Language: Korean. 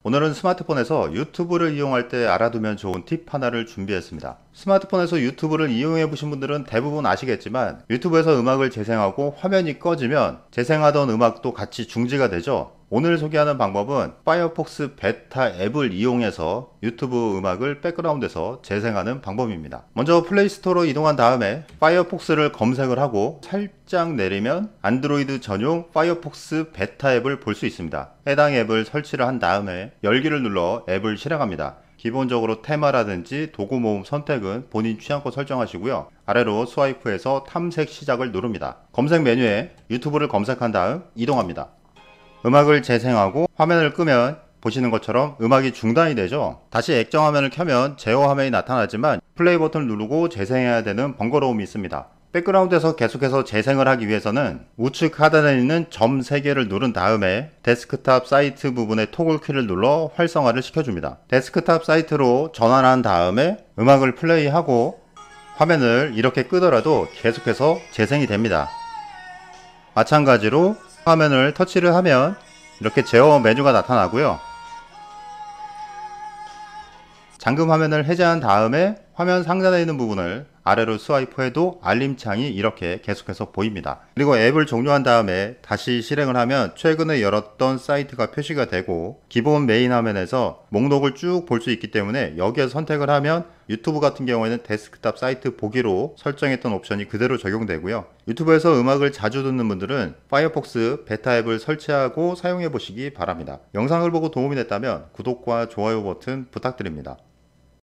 오늘은 스마트폰에서 유튜브를 이용할 때 알아두면 좋은 팁 하나를 준비했습니다. 스마트폰에서 유튜브를 이용해 보신 분들은 대부분 아시겠지만 유튜브에서 음악을 재생하고 화면이 꺼지면 재생하던 음악도 같이 중지가 되죠. 오늘 소개하는 방법은 파이어폭스 베타 앱을 이용해서 유튜브 음악을 백그라운드에서 재생하는 방법입니다. 먼저 플레이스토어로 이동한 다음에 파이어폭스를 검색을 하고 살짝 내리면 안드로이드 전용 파이어폭스 베타 앱을 볼 수 있습니다. 해당 앱을 설치를 한 다음에 열기를 눌러 앱을 실행합니다. 기본적으로 테마라든지 도구 모음 선택은 본인 취향껏 설정하시고요. 아래로 스와이프해서 탐색 시작을 누릅니다. 검색 메뉴에 유튜브를 검색한 다음 이동합니다. 음악을 재생하고 화면을 끄면 보시는 것처럼 음악이 중단이 되죠. 다시 액정 화면을 켜면 제어 화면이 나타나지만 플레이 버튼을 누르고 재생해야 되는 번거로움이 있습니다. 백그라운드에서 계속해서 재생을 하기 위해서는 우측 하단에 있는 점 3개를 누른 다음에 데스크탑 사이트 부분의 토글 키를 눌러 활성화를 시켜줍니다. 데스크탑 사이트로 전환한 다음에 음악을 플레이하고 화면을 이렇게 끄더라도 계속해서 재생이 됩니다. 마찬가지로 화면을 터치를 하면 이렇게 제어 메뉴가 나타나고요. 잠금 화면을 해제한 다음에 화면 상단에 있는 부분을 아래로 스와이프해도 알림창이 이렇게 계속해서 보입니다. 그리고 앱을 종료한 다음에 다시 실행을 하면 최근에 열었던 사이트가 표시가 되고 기본 메인 화면에서 목록을 쭉 볼 수 있기 때문에 여기에서 선택을 하면 유튜브 같은 경우에는 데스크탑 사이트 보기로 설정했던 옵션이 그대로 적용되고요. 유튜브에서 음악을 자주 듣는 분들은 파이어폭스 베타 앱을 설치하고 사용해 보시기 바랍니다. 영상을 보고 도움이 됐다면 구독과 좋아요 버튼 부탁드립니다.